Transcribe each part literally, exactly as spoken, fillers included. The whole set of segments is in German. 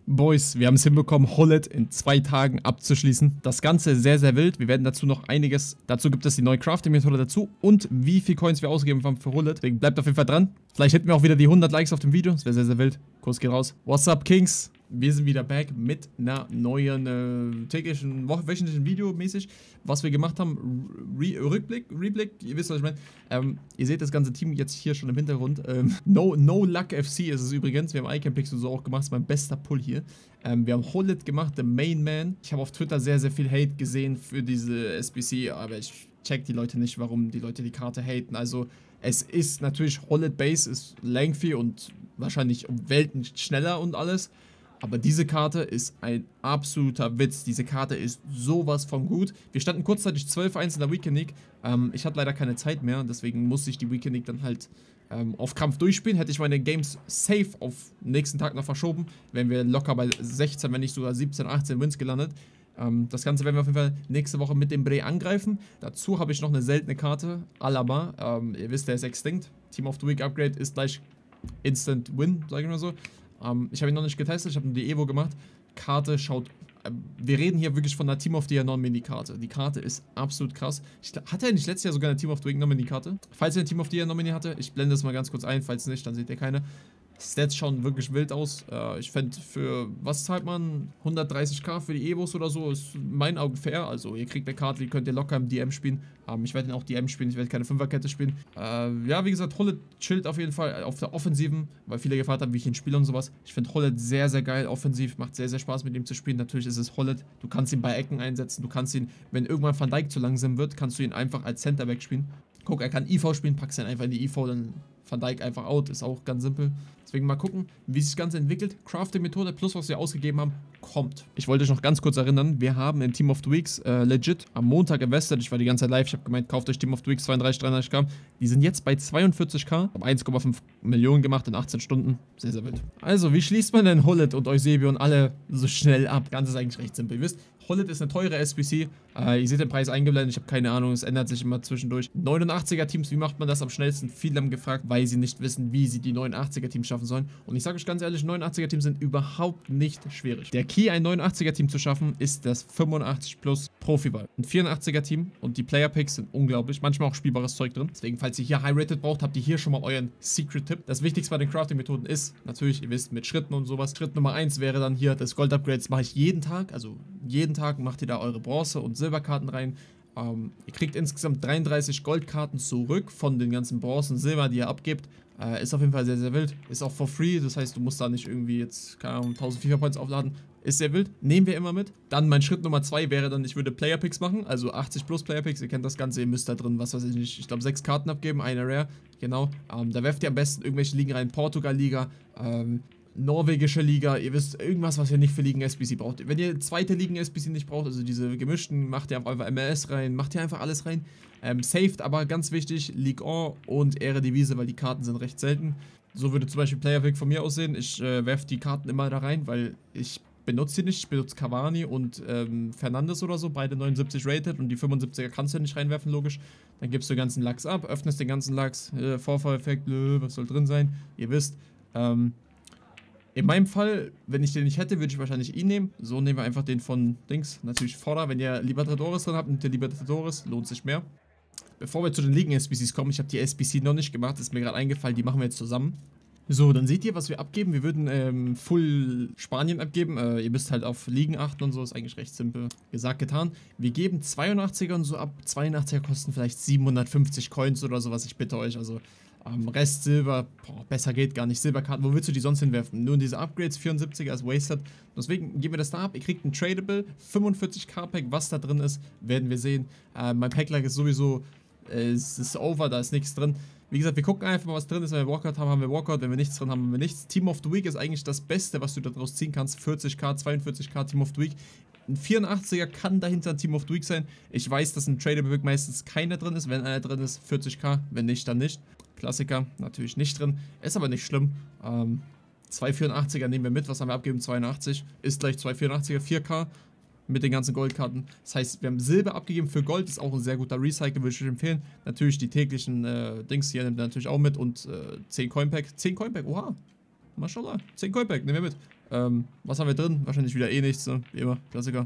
Boys, wir haben es hinbekommen, Hollet in zwei Tagen abzuschließen. Das Ganze sehr, sehr wild. Wir werden dazu noch einiges, dazu gibt es die neue Crafting-Methode dazu und wie viel Coins wir ausgegeben haben für Hollet. Deswegen bleibt auf jeden Fall dran. Vielleicht hätten wir auch wieder die hundert Likes auf dem Video. Das wäre sehr, sehr wild. Kurs geht raus. What's up, Kings? Wir sind wieder back mit einer neuen äh, täglichen, wöchentlichen Video mäßig, was wir gemacht haben. Re Rückblick, Reblick, ihr wisst, was ich meine. Ähm, ihr seht das ganze Team jetzt hier schon im Hintergrund. Ähm, no, no Luck F C ist es übrigens. Wir haben Icon-Picks und so auch gemacht. Das ist mein bester Pull hier. Ähm, wir haben Hollet gemacht, der Main Man. Ich habe auf Twitter sehr, sehr viel Hate gesehen für diese S B C, aber ich check die Leute nicht, warum die Leute die Karte haten. Also, es ist natürlich, Hollet Base ist lengthy und wahrscheinlich um Welten schneller und alles. Aber diese Karte ist ein absoluter Witz. Diese Karte ist sowas von gut. Wir standen kurzzeitig zwölf eins in der Weekend League. Ähm, ich hatte leider keine Zeit mehr. Deswegen musste ich die Weekend League dann halt ähm, auf Krampf durchspielen. Hätte ich meine Games safe auf nächsten Tag noch verschoben, wären wir locker bei sechzehn, wenn nicht sogar siebzehn, achtzehn Wins gelandet. Ähm, das Ganze werden wir auf jeden Fall nächste Woche mit dem Bre angreifen. Dazu habe ich noch eine seltene Karte. Alaba. Ähm, ihr wisst, der ist extinct. Team of the Week Upgrade ist gleich Instant Win, sage ich mal so. Um, ich habe ihn noch nicht getestet, ich habe nur die Evo gemacht. Karte schaut, äh, wir reden hier wirklich von einer Team of the Year Non-Mini-Karte. Die Karte ist absolut krass. Ich, hatte er nicht letztes Jahr sogar eine Team of the Week Non-Mini-Karte? Falls er eine Team of the Year Nomini hatte, ich blende das mal ganz kurz ein, falls nicht, dann seht ihr keine. Stats schauen wirklich wild aus. Äh, ich fände für, was zahlt man? hundertdreißig K für die Evos oder so, ist in meinen Augen fair. Also ihr kriegt eine Karte, die könnt ihr locker im D M spielen. Ähm, ich werde auch D M spielen, ich werde keine Fünferkette spielen. Äh, ja, wie gesagt, Hollet chillt auf jeden Fall auf der Offensiven, weil viele gefragt haben, wie ich ihn spiele und sowas. Ich finde Hollet sehr, sehr geil, offensiv, macht sehr, sehr Spaß mit ihm zu spielen. Natürlich ist es Hollet, du kannst ihn bei Ecken einsetzen, du kannst ihn, wenn irgendwann Van Dijk zu langsam wird, kannst du ihn einfach als Centerback spielen. Guck, er kann I V spielen, packst ihn einfach in die I V, dann Van Dijk einfach out, ist auch ganz simpel. Deswegen mal gucken, wie sich das Ganze entwickelt. Crafting-Methode plus was wir ausgegeben haben, kommt. Ich wollte euch noch ganz kurz erinnern, wir haben in Team of the Weeks äh, legit am Montag invested. Ich war die ganze Zeit live, ich habe gemeint, kauft euch Team of the Weeks zweiunddreißig, dreiunddreißig K. Die sind jetzt bei zweiundvierzig K, haben eins Komma fünf Millionen gemacht in achtzehn Stunden. Sehr, sehr wild. Also, wie schließt man denn Hollet und Eusebio und alle so schnell ab? Das Ganze ist eigentlich recht simpel. Ihr wisst, Hollet ist eine teure S B C. Äh, ihr seht den Preis eingeblendet, ich habe keine Ahnung, es ändert sich immer zwischendurch. neunundachtziger Teams, wie macht man das am schnellsten? Viele haben gefragt, weil sie nicht wissen, wie sie die neunundachtziger Teams schaffen sollen. Und ich sage euch ganz ehrlich, neunundachtziger Teams sind überhaupt nicht schwierig. Der Key, ein neunundachtziger Team zu schaffen, ist das fünfundachtzig plus Profiball. Ein vierundachtziger Team und die Player Picks sind unglaublich. Manchmal auch spielbares Zeug drin. Deswegen, falls ihr hier High Rated braucht, habt ihr hier schon mal euren Secret-Tipp. Das Wichtigste bei den Crafting-Methoden ist, natürlich, ihr wisst, mit Schritten und sowas. Schritt Nummer eins wäre dann hier, das Gold-Upgrade. Das mache ich jeden Tag. Also jeden Tag macht ihr da eure Bronze- und Silberkarten rein. Ähm, ihr kriegt insgesamt dreiunddreißig Goldkarten zurück von den ganzen Bronzen und Silber, die ihr abgebt. Äh, ist auf jeden Fall sehr, sehr wild. Ist auch for free, das heißt, du musst da nicht irgendwie jetzt, keine Ahnung, tausend FIFA Points aufladen. Ist sehr wild. Nehmen wir immer mit. Dann mein Schritt Nummer zwei wäre dann, ich würde Player Picks machen, also achtzig plus Player Picks. Ihr kennt das Ganze, ihr müsst da drin, was weiß ich nicht, ich glaube sechs Karten abgeben, eine Rare. Genau. Ähm, da werft ihr am besten irgendwelche Ligen rein, Portugal-Liga, ähm, norwegische Liga, ihr wisst, irgendwas, was ihr nicht für Ligen S B C braucht. Wenn ihr zweite Ligen S B C nicht braucht, also diese gemischten, macht ihr einfach M L S rein, macht ihr einfach alles rein. Ähm, saved aber ganz wichtig, Ligue eins und Eredivisie, weil die Karten sind recht selten. So würde zum Beispiel Player Pick von mir aussehen. Ich äh, werfe die Karten immer da rein, weil ich benutze sie nicht. Ich benutze Cavani und ähm, Fernandes oder so, beide neunundsiebzig rated und die fünfundsiebziger kannst du nicht reinwerfen, logisch. Dann gibst du den ganzen Lachs ab, öffnest den ganzen Lachs, äh, Vorfalleffekt, blö, was soll drin sein, ihr wisst. Ähm, in meinem Fall, wenn ich den nicht hätte, würde ich wahrscheinlich ihn nehmen. So nehmen wir einfach den von Dings, natürlich Vorder. Wenn ihr Libertadores drin habt, nehmt ihr Libertadores, lohnt sich mehr. Bevor wir zu den Ligen-S B Cs kommen, ich habe die S B C noch nicht gemacht, ist mir gerade eingefallen, die machen wir jetzt zusammen. So, dann seht ihr, was wir abgeben. Wir würden ähm, Full Spanien abgeben. Äh, ihr müsst halt auf Ligen achten und so, ist eigentlich recht simpel gesagt, getan. Wir geben zweiundachtziger und so ab. zweiundachtziger kosten vielleicht siebenhundertfünfzig Coins oder sowas, ich bitte euch. Also ähm, Rest Silber, boah, besser geht gar nicht. Silberkarten, wo willst du die sonst hinwerfen? Nur in diese Upgrades, vierundsiebziger ist wasted. Deswegen geben wir das da ab. Ihr kriegt ein Tradable, fünfundvierzig K Pack, was da drin ist, werden wir sehen. Äh, mein Pack-Lag ist sowieso, äh, es ist over, da ist nichts drin. Wie gesagt, wir gucken einfach mal, was drin ist. Wenn wir Walkout haben, haben wir Walkout. Wenn wir nichts drin haben, haben wir nichts. Team of the Week ist eigentlich das Beste, was du daraus ziehen kannst. vierzig K, zweiundvierzig K Team of the Week. Ein vierundachtziger kann dahinter ein Team of the Week sein. Ich weiß, dass ein Tradable Week meistens keiner drin ist. Wenn einer drin ist, vierzig K. Wenn nicht, dann nicht. Klassiker, natürlich nicht drin. Ist aber nicht schlimm. Ähm, zwei vierundachtziger nehmen wir mit. Was haben wir abgegeben? zweiundachtzig. Ist gleich zwei vierundachtziger, vier K. Mit den ganzen Goldkarten. Das heißt, wir haben Silber abgegeben für Gold, ist auch ein sehr guter Recycle, würde ich euch empfehlen. Natürlich die täglichen äh, Dings hier nimmt er natürlich auch mit und äh, zehn Coinpack. zehn Coinpack, oha. Mashallah. zehn Coinpack, nehmen wir mit. Ähm, was haben wir drin? Wahrscheinlich wieder eh nichts, ne? Wie immer, Klassiker.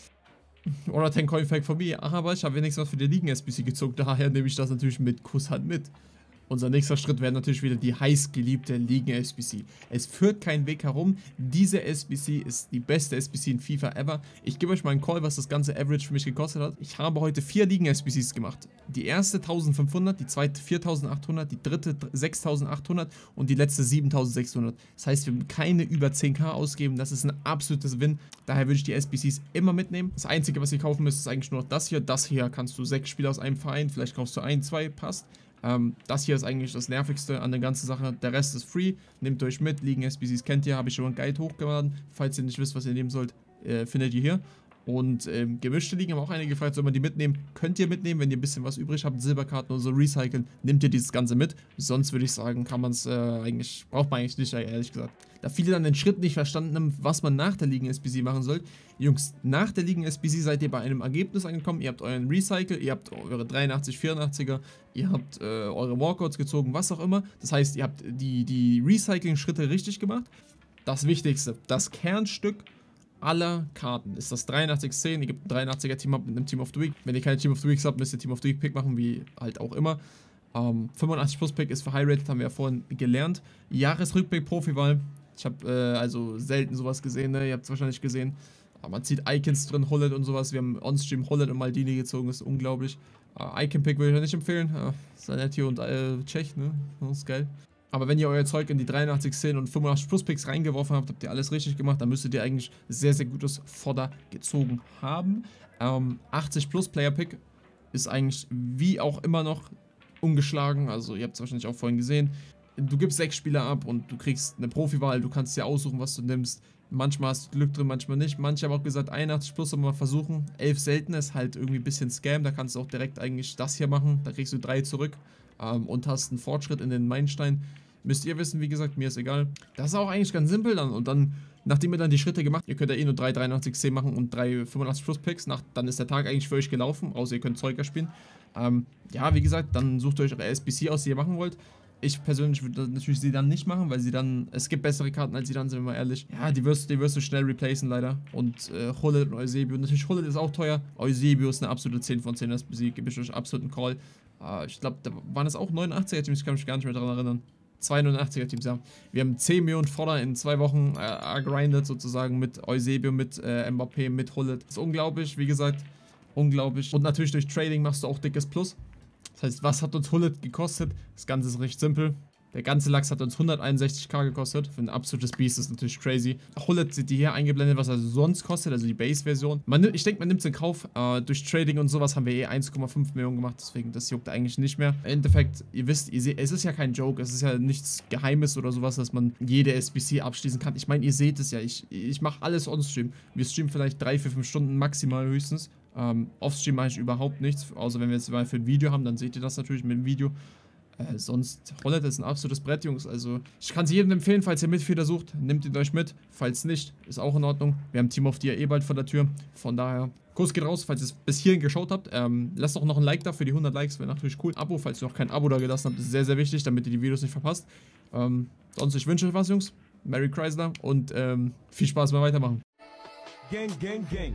Oder zehn Coinpack von mir. Ach, aber ich habe wenigstens was für die Ligen-S B C gezogen. Daher nehme ich das natürlich mit Kusshand mit. Unser nächster Schritt wäre natürlich wieder die heißgeliebte Ligen-S B C. Es führt kein Weg herum. Diese S B C ist die beste S B C in FIFA ever. Ich gebe euch mal einen Call, was das ganze Average für mich gekostet hat. Ich habe heute vier Ligen-S B Cs gemacht. Die erste eintausendfünfhundert, die zweite viertausendachthundert, die dritte sechstausendachthundert und die letzte siebentausendsechshundert. Das heißt, wir haben keine über zehn K ausgeben. Das ist ein absolutes Win. Daher würde ich die S B Cs immer mitnehmen. Das Einzige, was ihr kaufen müsst, ist eigentlich nur noch das hier. Das hier kannst du sechs Spieler aus einem Verein. Vielleicht kaufst du ein, zwei, passt. Ähm, das hier ist eigentlich das Nervigste an der ganzen Sache. Der Rest ist free. Nehmt euch mit. Ligen-S B Cs kennt ihr. Habe ich schon einen Guide hochgeladen. Falls ihr nicht wisst, was ihr nehmen sollt, äh, findet ihr hier. Und ähm, gemischte Ligen haben auch einige gefragt, soll man die mitnehmen? Könnt ihr mitnehmen, wenn ihr ein bisschen was übrig habt, Silberkarten oder so recyceln, nehmt ihr dieses Ganze mit. Sonst würde ich sagen, kann man es äh, eigentlich, braucht man eigentlich nicht, ehrlich gesagt. Da viele dann den Schritt nicht verstanden haben, was man nach der Ligen-S B C machen soll. Jungs, nach der Ligen-S B C seid ihr bei einem Ergebnis angekommen. Ihr habt euren Recycle, ihr habt eure dreiundachtzig, vierundachtziger, ihr habt äh, eure Walkouts gezogen, was auch immer. Das heißt, ihr habt die, die Recycling-Schritte richtig gemacht. Das Wichtigste, das Kernstück aller Karten ist das dreiundachtzig zehn. Ihr gebt ein dreiundachtziger Team ab mit einem Team of the Week. Wenn ihr keine Team of the Weeks habt, müsst ihr Team of the Week Pick machen, wie halt auch immer. Ähm, fünfundachtzig Plus Pick ist für High Rated, haben wir ja vorhin gelernt. Jahresrückblick Profiwahl. Ich habe äh, also selten sowas gesehen, ne? Ihr habt es wahrscheinlich gesehen. Aber man zieht Icons drin, Holland und sowas. Wir haben On-Stream Holland und Maldini gezogen, das ist unglaublich. Äh, Icon Pick würde ich ja nicht empfehlen. Äh, Zanetti und äh, Czech, ne? Das ist geil. Aber wenn ihr euer Zeug in die dreiundachtzig zehn und fünfundachtzig Plus Picks reingeworfen habt, habt ihr alles richtig gemacht, dann müsstet ihr eigentlich sehr, sehr gutes Fodder gezogen haben. Ähm, achtzig Plus Player Pick ist eigentlich wie auch immer noch ungeschlagen, also ihr habt es wahrscheinlich auch vorhin gesehen. Du gibst sechs Spieler ab und du kriegst eine Profiwahl, du kannst dir aussuchen, was du nimmst. Manchmal hast du Glück drin, manchmal nicht. Manche haben auch gesagt, einundachtzig Plus soll man mal versuchen. elf selten ist halt irgendwie ein bisschen Scam, da kannst du auch direkt eigentlich das hier machen, da kriegst du drei zurück. Ähm, und hast einen Fortschritt in den Meilenstein. Müsst ihr wissen, wie gesagt, mir ist egal. Das ist auch eigentlich ganz simpel dann. Und dann, nachdem ihr dann die Schritte gemacht habt, ihr könnt ja eh nur drei dreiundachtzig zehn machen und drei fünfundachtzig Plus Picks, nach, dann ist der Tag eigentlich für euch gelaufen, außer ihr könnt Zeuger spielen. Ähm, ja, wie gesagt, dann sucht euch eure S B C aus, die ihr machen wollt. Ich persönlich würde natürlich sie dann nicht machen, weil sie dann, es gibt bessere Karten als sie dann, sind wir mal ehrlich. Ja, die wirst, die wirst du schnell replacen leider. Und äh, Hullet und Eusebio, natürlich Hullet ist auch teuer. Eusebio ist eine absolute zehn von zehn S B C, gebe ich euch absoluten Call. Uh, ich glaube, da waren es auch neunundachtziger Teams, ich kann mich gar nicht mehr daran erinnern. zwei neunundachtziger Teams, ja. Wir haben zehn Millionen Fodder in zwei Wochen äh, grindet, sozusagen, mit Eusebio, mit äh, Mbappé, mit Hullet. Das ist unglaublich, wie gesagt, unglaublich. Und natürlich durch Trading machst du auch dickes Plus. Das heißt, was hat uns Hullet gekostet? Das Ganze ist recht simpel. Der ganze Lachs hat uns hunderteinundsechzig K gekostet. Für ein absolutes Beast, das ist natürlich crazy. Hullet seht ihr hier eingeblendet, was er sonst kostet, also die Base-Version. Ich denke, man nimmt es in Kauf. Äh, durch Trading und sowas haben wir eh eins Komma fünf Millionen gemacht, deswegen, das juckt eigentlich nicht mehr. Im Endeffekt, ihr wisst, ihr seht, es ist ja kein Joke, es ist ja nichts Geheimes oder sowas, dass man jede S B C abschließen kann. Ich meine, ihr seht es ja, ich, ich mache alles on-stream. Wir streamen vielleicht drei, vier, fünf Stunden maximal höchstens. Ähm, Off-Stream mache ich überhaupt nichts, außer wenn wir jetzt mal für ein Video haben, dann seht ihr das natürlich mit dem Video. Äh, sonst, Holland ist ein absolutes Brett, Jungs. Also, ich kann es jedem empfehlen, falls ihr Mitspieler sucht, nehmt ihn euch mit. Falls nicht, ist auch in Ordnung. Wir haben Team of the Year eh bald vor der Tür. Von daher, Kurs geht raus, falls ihr es bis hierhin geschaut habt. Ähm, lasst doch noch ein Like da für die hundert Likes, wäre natürlich cool. Abo, falls ihr noch kein Abo da gelassen habt, ist sehr, sehr wichtig, damit ihr die Videos nicht verpasst. Ähm, sonst, ich wünsche euch was, Jungs. Merry Chrysler und ähm, viel Spaß beim Weitermachen. Gang, gang, gang.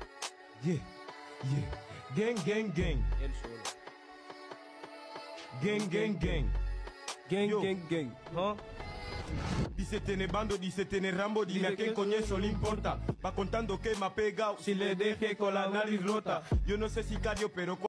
Yeah, yeah. Gang, gang, gang. Gang, gang, gang. Gang, Yo. gang, gang. Huh? Dice tiene bando, dice tiene Rambo, dime a quién coño eso le importa. Va contando que me ha pegado, si le deje con la nariz rota. Yo no sé sicario, pero